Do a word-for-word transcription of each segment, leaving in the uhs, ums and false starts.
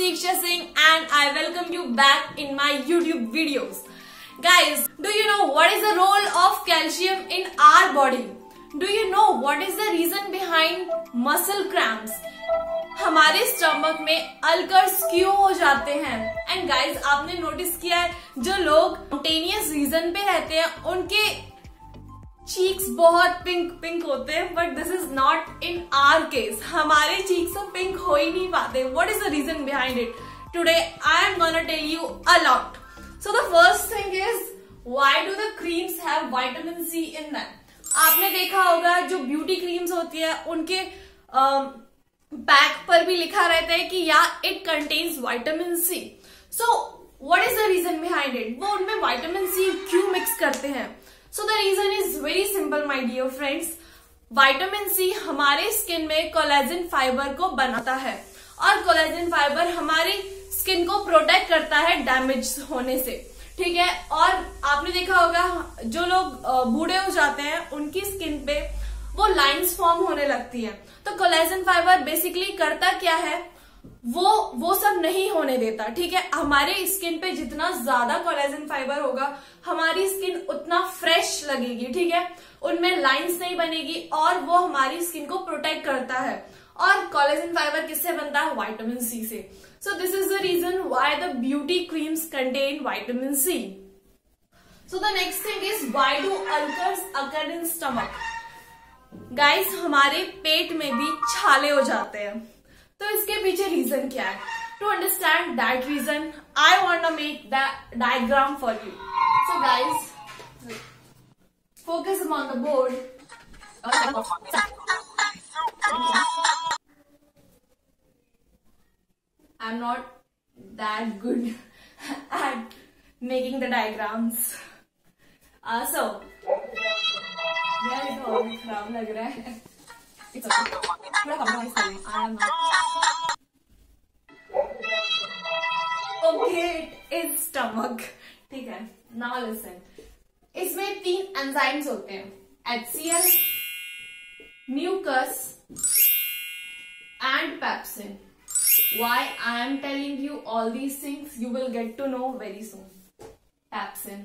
Siksha Singh and I welcome you back in my YouTube videos. Guys, do you know what is the role of calcium in our body? Do you know what is the reason behind muscle cramps? हमारे stomach में ulcers क्यों हो जाते हैं? And guys, आपने notice किया है जो लोग स्पॉन्टेनियस रीजन पे रहते हैं उनके चीक्स बहुत पिंक पिंक होते हैं, but this is not in our case. हमारे चीक्स तो पिंक हो ही नहीं पाते. What is the reason behind it? Today I am gonna tell you a lot. So the first thing is, why do the creams have vitamin C in them? आपने देखा होगा जो ब्यूटी क्रीम्स होती है उनके पैक uh, पर भी लिखा रहता है कि या it contains vitamin C. So what is the reason behind it? वो उनमें विटामिन सी क्यों मिक्स करते हैं? So the reason is very simple my dear friends. Vitamin C हमारे स्किन में कोलेजन फाइबर को बनाता है और कोलेजन फाइबर हमारी स्किन को प्रोटेक्ट करता है डैमेज होने से. ठीक है. और आपने देखा होगा जो लोग बूढ़े हो जाते हैं उनकी स्किन पे वो लाइंस फॉर्म होने लगती है. तो कोलेजन फाइबर बेसिकली करता क्या है, वो वो सब नहीं होने देता. ठीक है. हमारे स्किन पे जितना ज्यादा कोलेजन फाइबर होगा हमारी स्किन उतना फ्रेश लगेगी. ठीक है. उनमें लाइंस नहीं बनेगी और वो हमारी स्किन को प्रोटेक्ट करता है. और कोलेजन फाइबर किससे बनता है? विटामिन सी से. So this is the reason why the beauty creams contain vitamin C. So the next thing is, why do ulcers occur in stomach? Guys, हमारे पेट में भी छाले हो जाते हैं. तो इसके पीछे रीजन क्या है? To understand that reason, I want to make that diagram for you. So guys, focus on the board. I'm not that good at making the diagrams. Uh, so, यार ये तो और भी खराब लग रहा है. It's okay. थोड़ा compromise करें. I am not. Okay, it is stomach. ठीक है. Now listen. इसमें तीन एंजाइम्स होते हैं. H C l, mucus, and pepsin. Why I am telling you all these things, you will get to know very soon. Pepsin.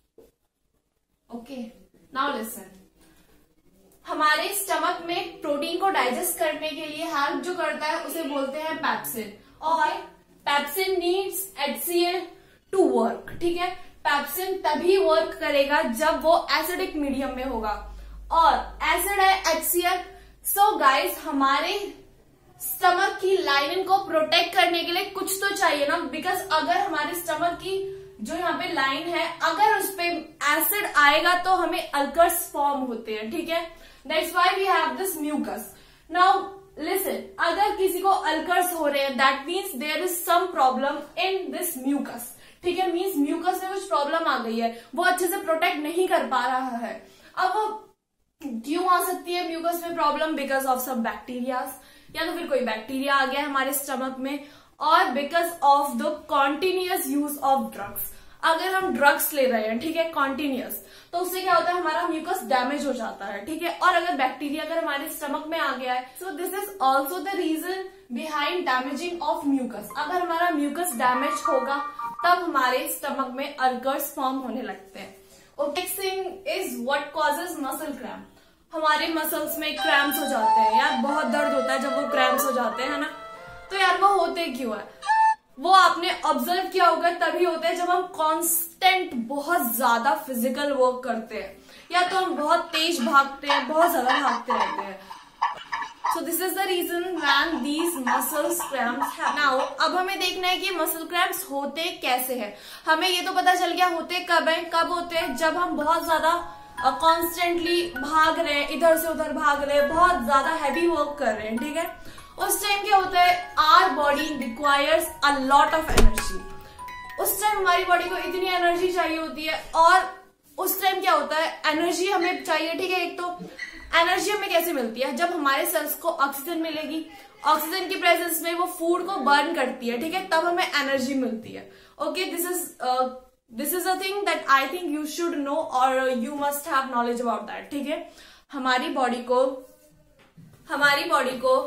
Okay. Now listen. हमारे stomach में protein को digest करने के लिए हेल्प जो करता है उसे बोलते हैं पेप्सिन. और pepsin needs H C l to work. ठीक है. पेप्सिन तभी वर्क करेगा जब वो एसिडिक मीडियम में होगा और एसिड है H C l. So guys, हमारे स्टमक की लाइनिंग को प्रोटेक्ट करने के लिए कुछ तो चाहिए ना. बिकॉज अगर हमारे स्टमक की जो यहाँ पे लाइन है अगर उस पे एसिड आएगा तो हमें अल्कर्स फॉर्म होते हैं. ठीक है. That's why we have this mucus. Now listen, अगर किसी को अल्कर्स हो रहे हैं that means there is some problem in this mucus. ठीक है. मीन्स म्यूकस में कुछ प्रॉब्लम आ गई है, वो अच्छे से प्रोटेक्ट नहीं कर पा रहा है. अब वो क्यों आ सकती है म्यूकस में problem? Because of some bacterias, या तो फिर कोई बैक्टीरिया आ गया हमारे स्टमक में, और because of the continuous use of drugs. अगर हम ड्रग्स ले रहे हैं, ठीक है, कॉन्टिन्यूअस, तो उससे क्या होता है, हमारा म्यूकस डैमेज हो जाता है. ठीक है. और अगर बैक्टीरिया अगर हमारे स्टमक में आ गया है, so this is also the reason behind damaging of mucus. अगर हमारा म्यूकस डैमेज होगा तब हमारे स्टमक में अल्कर्स फॉर्म होने लगते हैं. Next thing is what causes muscle cramp. हमारे मसल्स में क्रैम्प्स हो जाते हैं. यार बहुत दर्द होता है जब वो क्रैम्प्स हो जाते हैं, है ना. तो यार वो होते क्यों है? वो आपने ऑब्जर्व किया होगा तभी होते हैं जब हम कांस्टेंट बहुत ज्यादा फिजिकल वर्क करते हैं, या तो हम बहुत तेज भागते हैं, बहुत ज्यादा भागते रहते हैं. So this is the reason when these muscles cramps have. Now अब हमें देखना है कि मसल क्रैम्प्स होते कैसे हैं. हमें ये तो पता चल गया होते कब है. कब होते हैं? जब हम बहुत ज्यादा कॉन्स्टेंटली uh, भाग रहे हैं, इधर से उधर भाग रहे हैं, बहुत ज्यादा हैवी वर्क कर रहे हैं. ठीक है. उस टाइम क्या होता है, our body requires a lot of energy. उस टाइम हमारी बॉडी को इतनी एनर्जी चाहिए होती है. और उस टाइम क्या होता है, एनर्जी हमें चाहिए. ठीक है. एक तो एनर्जी हमें कैसे मिलती है? जब हमारे सेल्स को ऑक्सीजन मिलेगी, ऑक्सीजन की प्रेजेंस में वो फूड को बर्न करती है. ठीक है. तब हमें एनर्जी मिलती है. Okay. This is this is a thing that I think you should know और you must have knowledge about that. ठीक है. हमारी बॉडी को हमारी बॉडी को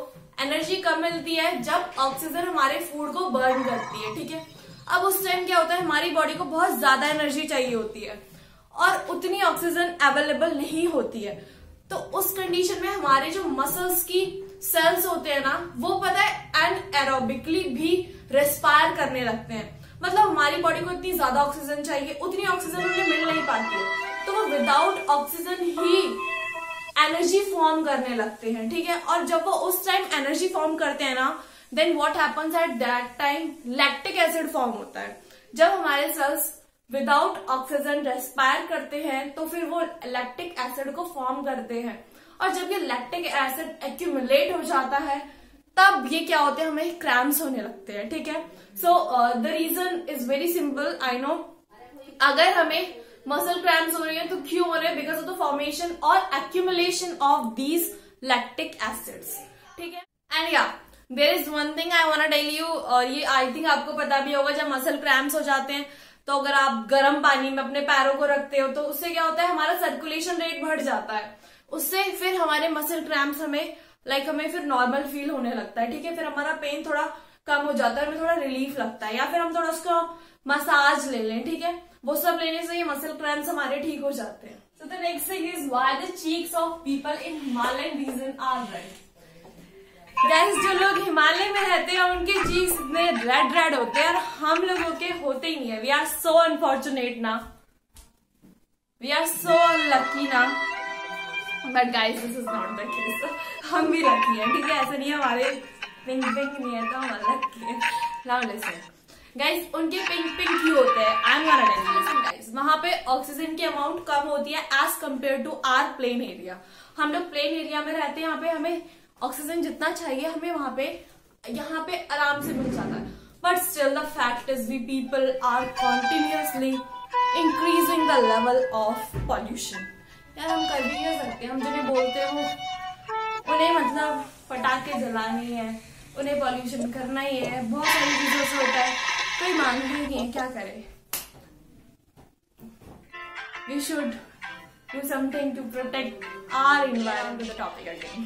एनर्जी कब मिलती है? जब ऑक्सीजन हमारे फूड को बर्न करती है, ठीक है। अब उस टाइम क्या होता है, हमारी बॉडी को बहुत ज्यादा एनर्जी चाहिए होती है और उतनी ऑक्सीजन अवेलेबल नहीं होती है। तो उस कंडीशन में हमारे जो मसल्स की सेल्स होते हैं ना, वो पता है एनएरोबिकली भी रेस्पायर करने लगते हैं। मतलब हमारी बॉडी को इतनी ज्यादा ऑक्सीजन चाहिए, उतनी ऑक्सीजन उन्हें मिल नहीं पाती है, तो वो विदाउट ऑक्सीजन ही एनर्जी फॉर्म करने लगते हैं, ठीक है। और जब वो उस टाइम एनर्जी फॉर्म करते हैं ना, then what happens at that time, lactic acid form होता है। जब हमारे सेल्स विदाउट ऑक्सीजन रेस्पायर करते हैं तो फिर वो लैक्टिक एसिड को फॉर्म करते हैं, और जब ये लैक्टिक एसिड एक्यूमुलेट हो जाता है तब ये क्या होते हैं, हमें क्रैम्प्स होने लगते हैं, ठीक है। So the reason is very simple, I know. अगर हमें मसल क्रैम्प्स हो रही है तो क्यों हो रहे हैं? बिकॉज ऑफ द फॉर्मेशन और accumulation of these lactic acids, ठीक है। And yeah there is one thing I want to tell you, और ये आई थिंक आपको पता भी होगा, जब मसल क्रैम्प्स हो जाते हैं तो अगर आप गर्म पानी में अपने पैरों को रखते हो तो उससे क्या होता है, हमारा सर्कुलेशन रेट बढ़ जाता है। उससे फिर हमारे मसल क्रैम्प्स हमें लाइक हमें फिर नॉर्मल फील होने लगता है, ठीक है। फिर हमारा पेन थोड़ा कम हो जाता है, हमें थोड़ा रिलीफ लगता है, या फिर हम थोड़ा उसका मसाज ले लें, ठीक है। वो सब लेने से ये मसल क्रैम्प्स हमारे ठीक हो जाते हैं। So the next thing is why the cheeks of people in Himalayan region are red. Guys, जो लोग हिमालय में रहते हैं उनके चीक्स इतने रेड रेड होते हैं और हम लोगों के होते ही नहीं है। वी आर सो अनफॉर्चुनेट ना, वी आर सो लकी ना, but guys this is not the case. हम भी लकी हैं, ठीक है। ऐसा नहीं है हमारे पिंक पिंक नहीं है तो हम लकी हैं। नाउ लिसन गाइस, उनके पिंक पिंक क्यों होते हैं? I am gonna tell you. Listen guys, वहां पे ऑक्सीजन की अमाउंट कम होती है as compare to our plain area. हम लोग प्लेन एरिया में रहते हैं, यहाँ पे हमें ऑक्सीजन जितना चाहिए हमें वहां पे यहाँ पे आराम से मिल जाता है। But still the fact is we people are continuously increasing the level of pollution. यार हम कर भी क्या सकते हैं, हम जिन्हें बोलते हैं वो उन्हें मतलब पटाखे जलाने हैं, उन्हें पॉल्यूशन करना ही है, बहुत सारी चीजों से होता है, कोई मानता ही नहीं है, क्या करे। We should do something to protect our environment. The topic again.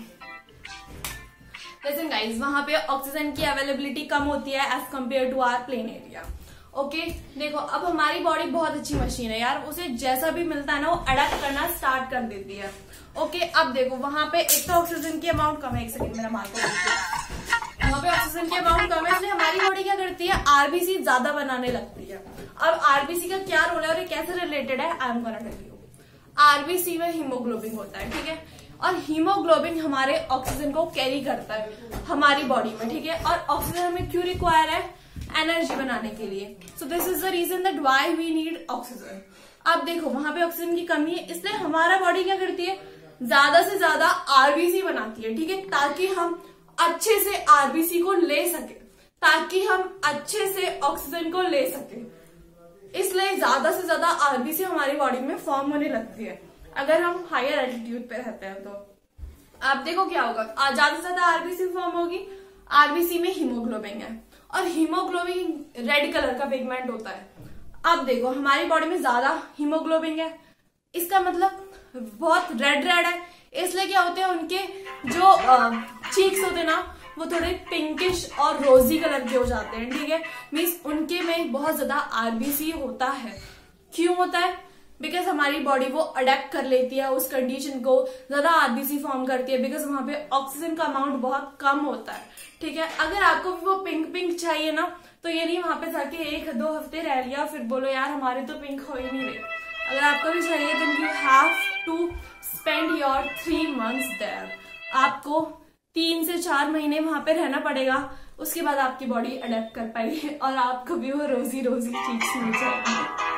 Listen guys, वहां पे ऑक्सीजन की अवेलेबिलिटी कम होती है as compare to our plain area. Okay okay, देखो अब हमारी बॉडी बहुत अच्छी मशीन है यार, उसे जैसा भी मिलता है ना वो अडेप्ट करना स्टार्ट कर देती है। ओके okay, अब देखो वहां पे एक तो ऑक्सीजन की अमाउंट कम है, एक सेकंड मेरा मार्क वहां पे ऑक्सीजन की अमाउंट कम है, इसलिए हमारी बॉडी क्या करती है, आरबीसी ज्यादा बनाने लगती है। अब आरबीसी का क्या रोल है और ये कैसे रिलेटेड है, I am gonna tell you. RBC में हीमोग्लोबिन होता है, ठीक है, और हीमोग्लोबिन हमारे ऑक्सीजन को कैरी करता है हमारी बॉडी में, ठीक है। और ऑक्सीजन हमें क्यों रिक्वायर है, एनर्जी बनाने के लिए। So this is the reason that why we need oxygen. अब देखो वहां पे ऑक्सीजन की कमी है, इसलिए हमारा बॉडी क्या करती है, ज्यादा से ज्यादा आरबीसी बनाती है, ठीक है, ताकि हम अच्छे से आरबीसी को ले सके, ताकि हम अच्छे से ऑक्सीजन को ले सके। इसलिए ज्यादा से ज्यादा आरबीसी हमारी बॉडी में फॉर्म होने लगती है अगर हम हायर एल्टीट्यूड पे रहते हैं। तो आप देखो क्या होगा, ज्यादा से ज्यादा आरबीसी फॉर्म होगी, आरबीसी में हीमोग्लोबिन है और हीमोग्लोबिन रेड कलर का पिगमेंट होता है। अब देखो हमारी बॉडी में ज्यादा हीमोग्लोबिन है, इसका मतलब बहुत रेड रेड है, इसलिए क्या होते हैं उनके जो चीक्स होते हैं ना वो थोड़े पिंकिश और रोजी कलर के हो जाते हैं, ठीक है। मीन्स उनके में बहुत ज्यादा आरबीसी होता है। क्यों होता है, बिकॉज हमारी बॉडी वो अडेप्ट कर लेती है उस कंडीशन को, ज्यादा आरबीसी फॉर्म करती है, बिकॉज वहां पे ऑक्सीजन का अमाउंट बहुत कम होता है, ठीक है। अगर आपको भी वो पिंक पिंक चाहिए ना तो ये नहीं वहां पे जाके एक दो हफ्ते रह लिया फिर बोलो यार हमारे तो पिंक हो ही नहीं रहे। अगर आपको भी चाहिए then you have to spend your three months there. आपको तीन से चार महीने वहां पे रहना पड़ेगा, उसके बाद आपकी बॉडी अडेप्ट कर पाएगी और आपको भी वो रोजी रोजी चीज मिल जाएगी।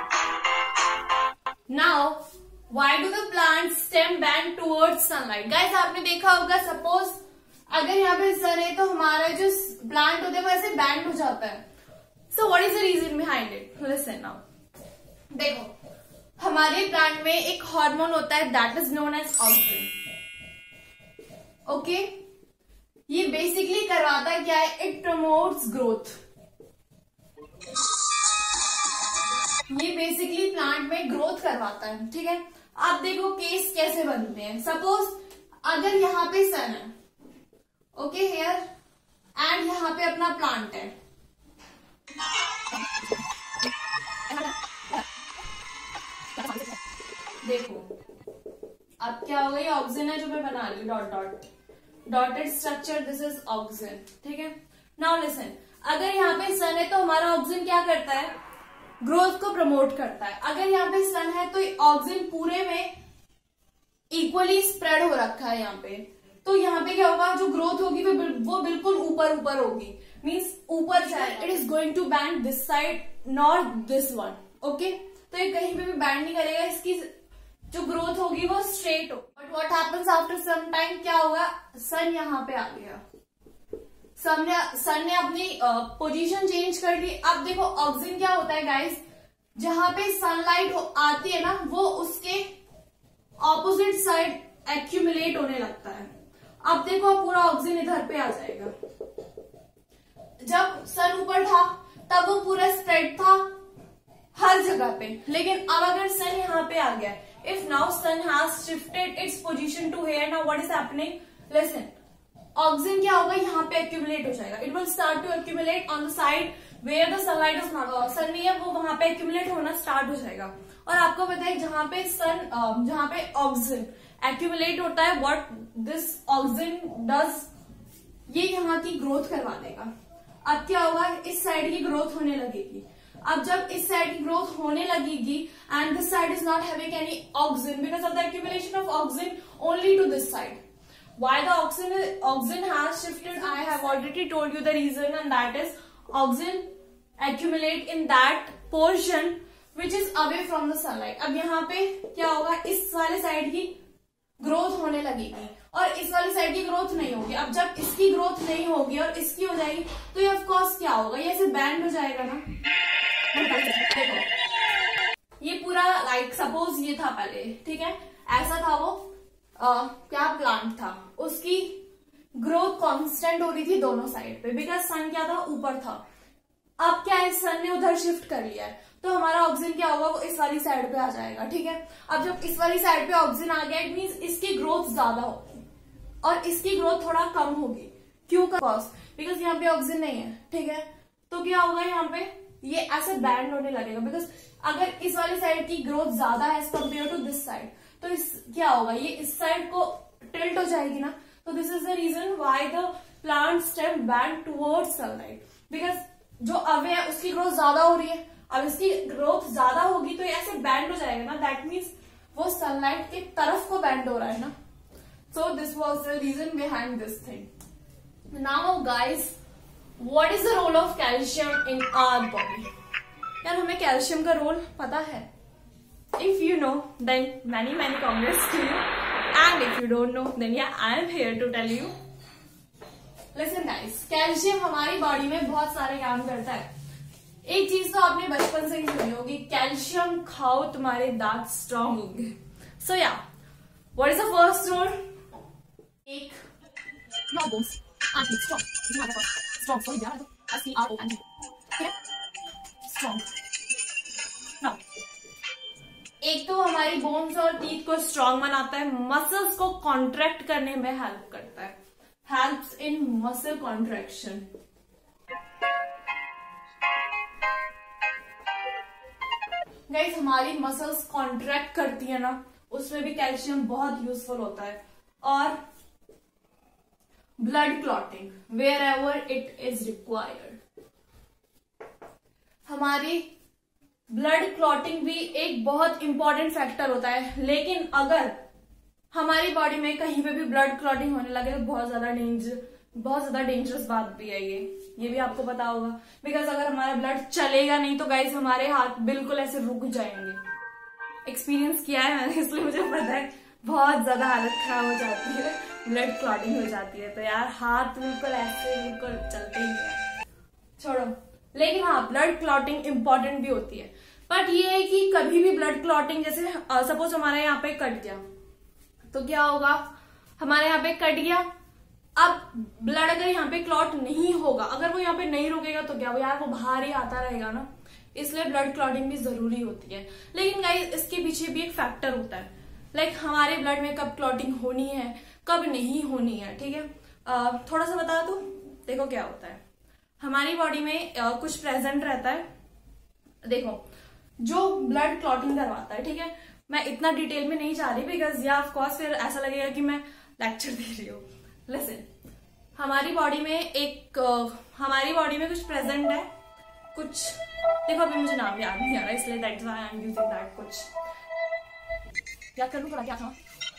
Now why do the plant stem bend towards sunlight. Guys आपने देखा होगा, सपोज अगर यहाँ पे सन है तो हमारा जो प्लांट होता है वो ऐसे बैंड हो जाता है। So what is the reason behind it, listen now. देखो हमारे प्लांट में एक हार्मोन होता है that is known as auxin. Okay, ये बेसिकली करवाता है क्या है, इट प्रमोट्स ग्रोथ। ये बेसिकली प्लांट में ग्रोथ करवाता है, ठीक है। आप देखो केस कैसे बनते हैं, सपोज अगर यहाँ पे सन है, ओके हेयर, एंड यहाँ पे अपना प्लांट है। देखो अब क्या हो गई, ऑक्सीजन है जो मैं बना रही हूँ, dot dot dotted structure, this is oxygen, ठीक है। नाउ लिसन, अगर यहाँ पे सन है तो हमारा ऑक्सीजन क्या करता है, ग्रोथ को प्रमोट करता है। अगर यहाँ पे सन है तो ऑक्सीजन पूरे में इक्वली स्प्रेड हो रखा है यहाँ पे, तो यहाँ पे क्या होगा, जो ग्रोथ होगी वो वो बिल्कुल ऊपर ऊपर होगी, मीन्स ऊपर जाए, it is going to bend this side not this one, okay. तो ये कहीं पे भी बैंड नहीं करेगा, इसकी जो ग्रोथ होगी वो स्ट्रेट हो। But what happens after some time, क्या होगा, सन यहाँ पे आ गया, सन ने सन ने अपनी पोजीशन चेंज कर दी। अब देखो ऑक्सीजन क्या होता है गाइस, जहां पे सनलाइट आती है ना वो उसके ऑपोजिट साइड एक्यूमुलेट होने लगता है। अब देखो पूरा ऑक्सीजन इधर पे आ जाएगा। जब सन ऊपर था तब वो पूरा स्प्रेड था हर जगह पे, लेकिन अब अगर सन यहाँ पे आ गया, if now sun has shifted its position to here, now what is happening, listen, oxygen क्या होगा, यहाँ पे एक्यूमुलेट हो जाएगा, it will start to accumulate on the side where the sunlight is not, sun नहीं है वो वहां पे एक्यूमुलेट होना स्टार्ट हो जाएगा। और आपको पता है जहां पे सन जहां पे ऑक्सीजन एक्यूमुलेट होता है, व्हाट दिस ऑक्सीजन डज, ये यहाँ की ग्रोथ करवा देगा। अब क्या होगा, इस साइड की ग्रोथ होने लगेगी। अब जब इस साइड की ग्रोथ होने लगेगी and this side is not having any oxygen because of the accumulation of oxygen only to this side, why the oxygen oxygen has shifted, I have already told you the reason, and that is oxygen accumulate in that portion which is away from the sunlight। अब यहाँ पे क्या होगा, इस वाले side की growth होने लगेगी और इस वाली साइड की ग्रोथ नहीं होगी। अब जब इसकी ग्रोथ नहीं होगी और इसकी हो जाएगी तो ये ऑफ कोर्स क्या होगा, ये ऐसे बैंड हो जाएगा ना। देखो ये पूरा लाइक सपोज ये था पहले, ठीक है, ऐसा था वो Uh, क्या प्लांट था, उसकी ग्रोथ कांस्टेंट हो रही थी दोनों साइड पे बिकॉज सन क्या था, ऊपर था। अब क्या है, सन ने उधर शिफ्ट कर लिया है तो हमारा ऑक्सीजन क्या होगा, वो इस वाली साइड पे आ जाएगा, ठीक है। अब जब इस वाली साइड पे ऑक्सीजन आ गया, इट मीन्स इसकी ग्रोथ ज्यादा होगी और इसकी ग्रोथ थोड़ा कम होगी। क्यों, बिकॉज यहाँ पे ऑक्सीजन नहीं है, ठीक है। तो क्या होगा, यहाँ पे ये ऐसे बैंड होने लगेगा बिकॉज अगर इस वाली साइड की ग्रोथ ज्यादा है as compare to this side, तो इस क्या होगा, ये इस साइड को टिल्ट हो जाएगी ना। तो this is the reason why the plant stem bend towards sunlight, because जो अवे है उसकी ग्रोथ ज्यादा हो रही है, अब इसकी ग्रोथ ज्यादा होगी तो ये ऐसे बैंड हो जाएगा ना, दैट मीन्स वो सनलाइट की तरफ को बैंड हो रहा है ना। So this was the reason behind this thing. Now guys, what is the role of calcium in our body. यार हमें कैल्शियम का रोल पता है, if you know then many many congrats to you, and if you don't know then yeah I am here to tell you. Listen guys, calcium हमारी body में बहुत सारे काम करता है। एक चीज तो आपने बचपन से ही सुनी होगी, कैल्शियम खाओ तुम्हारे दांत स्ट्रॉन्ग होंगे। सो या what is the first role, एक your bones are strong, strong so yeah S T R O N G, okay, strong। now एक तो हमारी बोन्स और टीथ को स्ट्रॉन्ग बनाता है, मसल्स को कॉन्ट्रैक्ट करने में हेल्प करता है, helps in muscle contraction. Guys हमारी मसल्स कॉन्ट्रैक्ट करती है ना, उसमें भी कैल्शियम बहुत यूजफुल होता है। और blood clotting wherever it is required, हमारी ब्लड क्लॉटिंग भी एक बहुत इंपॉर्टेंट फैक्टर होता है। लेकिन अगर हमारी बॉडी में कहीं पे भी ब्लड क्लॉटिंग होने लगे तो बहुत ज्यादा डेंजर बहुत ज्यादा डेंजरस बात भी है ये ये भी आपको पता होगा, बिकॉज अगर हमारा ब्लड चलेगा नहीं तो गाइस हमारे हाथ बिल्कुल ऐसे रुक जाएंगे। एक्सपीरियंस किया है मैंने, इसलिए मुझे पता है बहुत ज्यादा हालत खराब हो जाती है, ब्लड क्लॉटिंग हो जाती है, तो यार हाथ बिल्कुल ऐसे बिल्कुल चलते ही है, छोड़ो। लेकिन हाँ ब्लड क्लॉटिंग इंपॉर्टेंट भी होती है, बट ये है कि कभी भी ब्लड क्लॉटिंग, जैसे सपोज हमारे यहाँ पे कट गया तो क्या होगा, हमारे यहाँ पे कट गया, अब ब्लड अगर यहाँ पे क्लॉट नहीं होगा, अगर वो यहाँ पे नहीं रुकेगा तो क्या वो यार वो बाहर ही आता रहेगा ना, इसलिए ब्लड क्लॉटिंग भी जरूरी होती है। लेकिन गाइस इसके पीछे भी एक फैक्टर होता है, लाइक हमारे ब्लड में कब क्लॉटिंग होनी है कब नहीं होनी है, ठीक है। uh, थोड़ा सा बता दूं, देखो क्या होता है हमारी बॉडी में uh, कुछ प्रेजेंट रहता है। देखो जो ब्लड क्लॉटिंग करवाता है, ठीक है, मैं इतना डिटेल में नहीं जा रही बिकॉज या ऑफ कोर्स फिर ऐसा लगेगा कि मैं लेक्चर दे रही हूँ। लिसन, हमारी बॉडी में एक uh, हमारी बॉडी में कुछ प्रेजेंट है, कुछ देखो अभी मुझे नाम याद नहीं आ रहा इसलिए that's why I am using that. कुछ याद कर लूं थोड़ा, क्या था,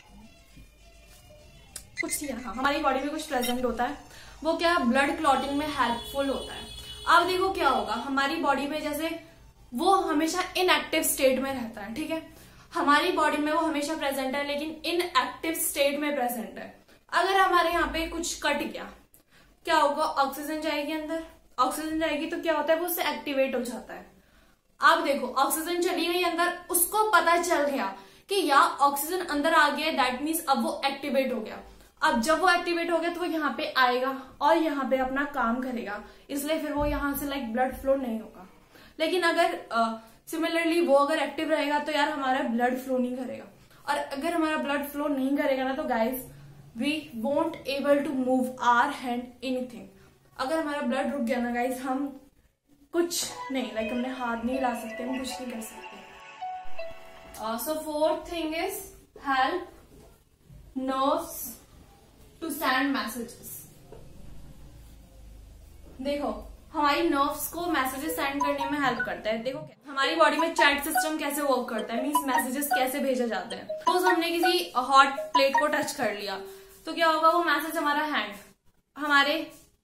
कुछ नहीं रहा। हमारी बॉडी में कुछ प्रेजेंट होता है, वो क्या ब्लड क्लॉटिंग में हेल्पफुल होता है। अब देखो क्या होगा हमारी बॉडी में, जैसे वो हमेशा इनएक्टिव स्टेट में रहता है, ठीक है, हमारी बॉडी में वो हमेशा प्रेजेंट है लेकिन इनएक्टिव स्टेट में प्रेजेंट है। अगर हमारे यहाँ पे कुछ कट गया, क्या होगा, ऑक्सीजन जाएगी अंदर, ऑक्सीजन जाएगी तो क्या होता है वो उससे एक्टिवेट हो जाता है। अब देखो ऑक्सीजन चली गई अंदर, उसको पता चल गया कि यार ऑक्सीजन अंदर आ गया, दैट मीन्स अब वो एक्टिवेट हो गया। अब जब वो एक्टिवेट हो गया तो वो यहाँ पे आएगा और यहाँ पे अपना काम करेगा, इसलिए फिर वो यहाँ से लाइक ब्लड फ्लो नहीं होगा। लेकिन अगर सिमिलरली uh, वो अगर एक्टिव रहेगा तो यार हमारा ब्लड फ्लो नहीं करेगा, और अगर हमारा ब्लड फ्लो नहीं करेगा ना तो guys we won't able to move our hand anything. अगर हमारा ब्लड रुक गया ना गाइज, हम कुछ नहीं, लाइक हमने हाथ नहीं ला सकते, हम कुछ नहीं कर सकते। So fourth thing is help nerves to send messages. देखो हमारी नर्व्स को मैसेजेस सेंड करने में हेल्प करता है। देखो हमारी बॉडी में चैट सिस्टम कैसे वर्क करता है, मीन्स मैसेजेस कैसे भेजे जाते हैं। सपोज हमने किसी हॉट प्लेट को टच कर लिया तो क्या होगा, वो मैसेज हमारा हैंड हमारे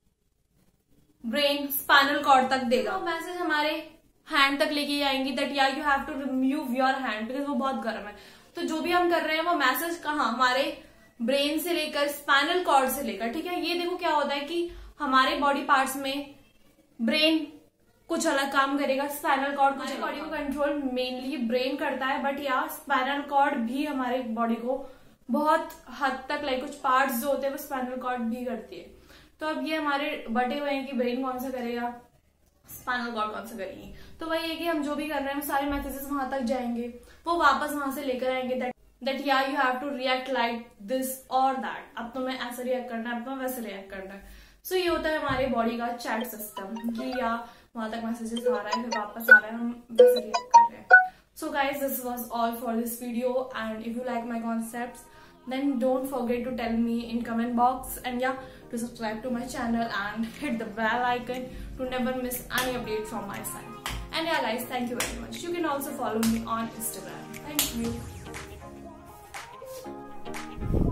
ब्रेन स्पाइनल कॉर्ड तक देगा, वो मैसेज हमारे हैंड तक लेके आएंगी दैट यार you have to remove your hand because वो बहुत गर्म है। तो जो भी हम कर रहे हैं वो मैसेज कहाँ, हमारे ब्रेन से लेकर स्पाइनल कॉर्ड से लेकर, ठीक है। ये देखो क्या होता है कि हमारे बॉडी पार्ट्स में ब्रेन कुछ अलग काम करेगा, स्पाइनल कॉर्ड कुछ, बॉडी को कंट्रोल मेनली ब्रेन करता है, बट यार स्पाइनल कॉर्ड भी हमारे बॉडी को बहुत हद तक लाइक कुछ पार्ट्स जो होते हैं वो स्पाइनल कॉर्ड भी करती है। तो अब ये हमारे बटे हुए हैं कि ब्रेन कौन सा करेगा, स्पाइनल कॉर्ड कौन सा करेगी। तो वही है कि हम जो भी कर रहे हैं सारे मैसेजेस वहां तक जाएंगे, वो वापस वहां से लेकर आएंगे दैट दैट यार you have to react like this और दैट, अब तुम्हें ऐसा रिएक्ट करना है, अब तुम्हें वैसे रिएक्ट करना है। सो so, ये होता है हमारे बॉडी का चैट सिस्टम कि या वहां तक मैसेजेस आ रहा है फिर वापस आ रहा है, हम वैसे रिएक्ट कर रहे हैं। So guys this was all for this video and if you like my concepts then don't forget to tell me in comment box, and yeah, to subscribe to my channel and hit the bell icon to never miss any update from my side. And yeah guys, thank you very much. You can also follow me on Instagram. Thank you.